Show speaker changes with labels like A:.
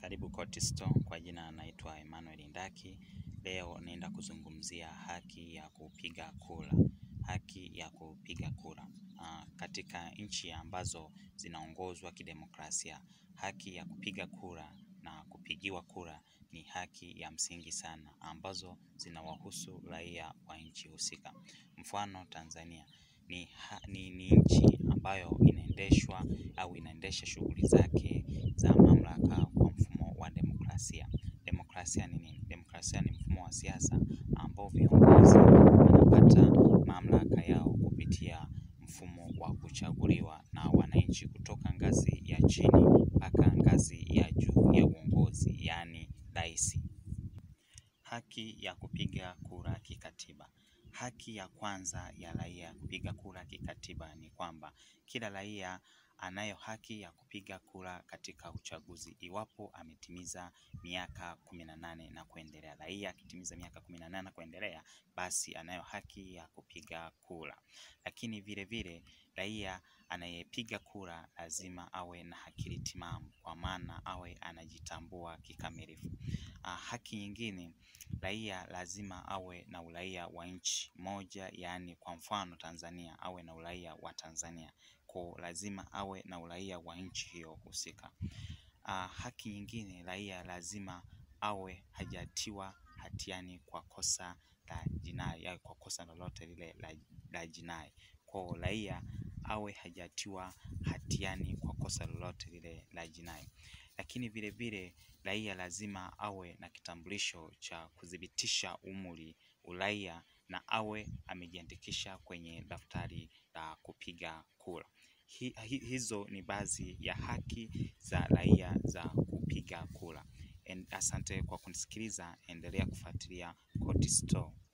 A: Karibu Koti Store, kwa jina naitwa Emmanuel Ndaki. Leo naenda kuzungumzia haki ya kupiga kura. Haki ya kupiga kura. Katika nchi ambazo zinaongozwa kidemokrasia, haki ya kupiga kura na kupigiwa kura ni haki ya msingi sana ambazo zinawahusu raia wa nchi husika. Mfano Tanzania ni nchi ambayo inaendesha shughuli zake za mamlaka kwa mfumo wa demokrasia. Demokrasia ni nini? Demokrasia ni mfumo wa siasa ambao viongozi wanapata mamlaka yao kupitia mfumo wa kuchaguliwa na wananchi kutoka ngazi ya chini mpaka ngazi ya juu ya uongozi, yani rais. Haki ya kupiga kura kikatiba. Haki ya kwanza ya raia kupiga kura kikatiba ni kwamba kila raia anayo haki ya kupiga kura katika uchaguzi iwapo ametimiza miaka 18 na kuendelea. Raia akitimiza miaka 18 na kuendelea, basi anayo haki ya kupiga kura. Lakini vile vile raia anayepiga kura lazima awe na akili timamu, kwa maana awe anajitambua kikamilifu. Haki nyingine, raia lazima awe na uraia wa nchi moja, yani kwa mfano Tanzania awe na uraia wa Tanzania, kwa lazima awe na uraia wa nchi hiyo husika. Haki nyingine, raia lazima awe hajatiwa hatiani kwa kosa la jinai, kwa kosa lolote lile la jinai. Kwa raia awe hajatiwa hatiani kwa kosa lolote lile la jinai. Lakini vile vile raia lazima awe na kitambulisho cha kudhibitisha umri, uraia, na awe amejiandikisha kwenye daftari la kupiga kura. Hizo ni baadhi ya haki za raia za kupiga kura. Asante kwa kunisikiliza, endelea kufuatilia Koti Store.